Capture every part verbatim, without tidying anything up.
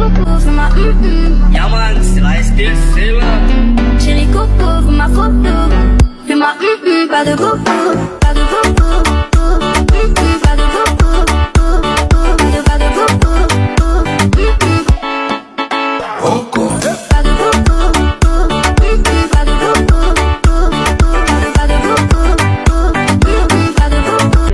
coucou, fais ma mm-mm. Yeah man, c'est la S T L C là. Chérie coco, fais ma photo. Fais ma mm-mm, pas de coucou, pas de coucou. Mm-mm, pas de coucou, pas de pas de coucou. Mm-mm. Coco. Pas de coucou, mm-mm, pas de coucou. Pas de pas de coucou, mm-mm, pas de coucou.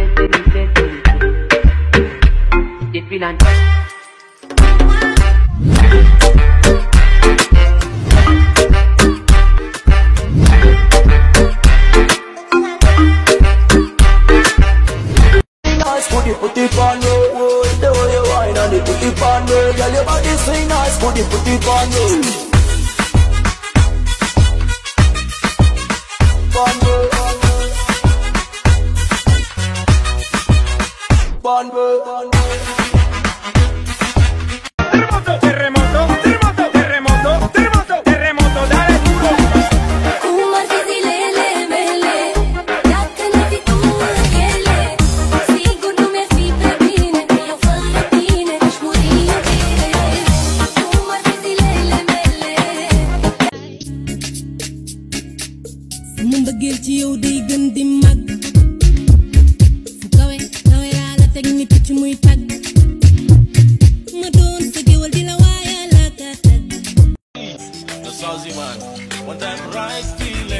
Put it, put it on roll. The way you whine and it, put it on roll. Girl, your body swing nice. Put it, put it on roll. On roll, on roll, on roll. Terremoto, terremoto, terremoto, terremoto, terremoto, dale duro. Uma zilele mele, dacă ne fi tu ele, sigur nu mi-ar fi prea bine, eu fără tine aș muri iubire. Uma zilele mele. Sama mbëggeel ci yow day gën di mag, fu kawe kawe laa la teg ni picc muy tàgg, ma doon sa géwal di la waaya la ka tàgg. The Sazi man, one time right feeling.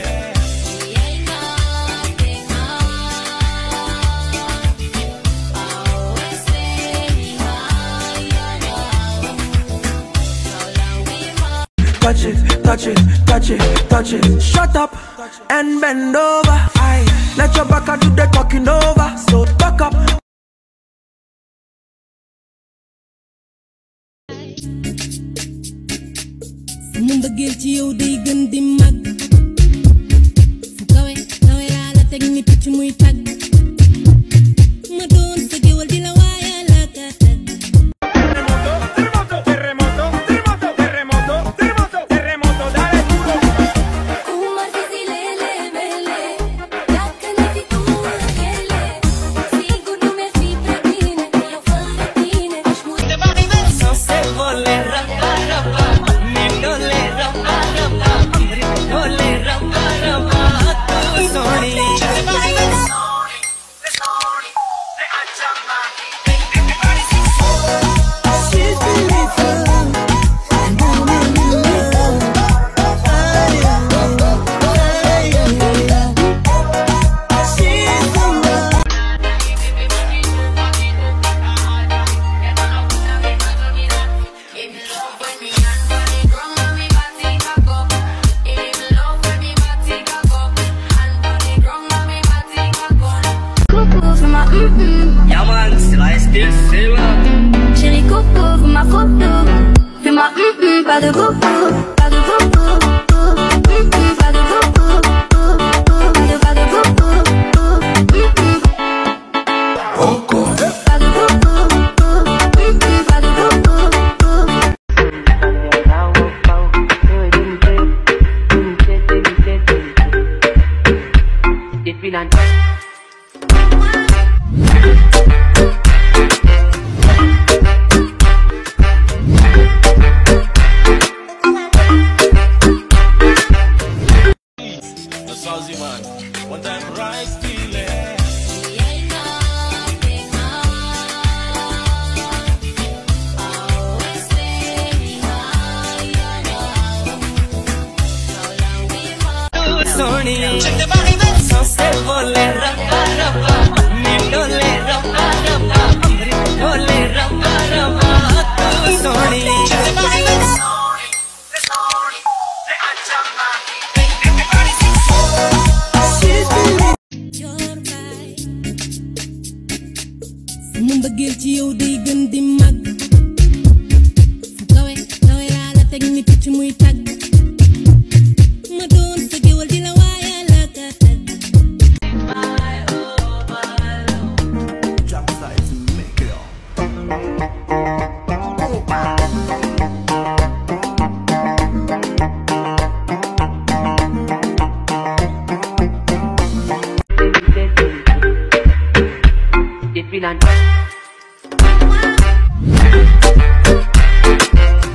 Touch it, touch it, touch it, touch it. Shut up and bend over. Aye. Let your back do the talking over. So back up. Sama mbëggeel ci yow day gën di mag, fu kawe kawe laa la teg ni picc muy tàgg, ma doon sa géwal di la waaya la ka tàgg. Terremoto, terremoto, terremoto, terremoto, terremoto, terremoto, dale duro. Uma zilele mele, dacă ne fi tu ele, sigur nu mi-ar fi prea bine, eu fără tine aș muri. Se vole rapa rapa, me dole rapa rapa, dole rapa rapa, tu soni. She's beautiful. She's the one. Coucou, fais ma mm-mm. Yeah man, c'est la S T L C là. Chérie coco, fais ma photo. Fais ma mm-mm, pas de coucou, pas de coucou. Mm-mm, pas de coucou, pas de pas de coucou. Mm-mm. Coco. Pas de coucou, mm-mm, pas de coucou. The Sazi man, one time right feeling. Soni. Se vole rapa rapa, me dole rapa rapa, dole rapa rapa, tu soni. She's beautiful. Your baay. Sama mbëggeel ci yow day gën di mag, fu kawe kawe laa la teg ni picc muy tàgg, ma doon sa géwal di la waaya la ka tàgg. Jump sides, make it all. It be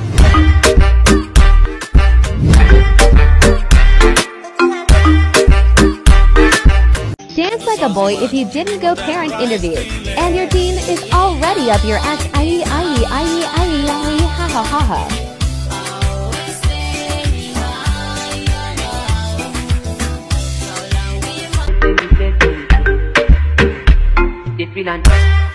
boy if you didn't go parent interview. And your dean is already up your ass. Aye, aye, aye, aye, aye, ha ha ha ha. It will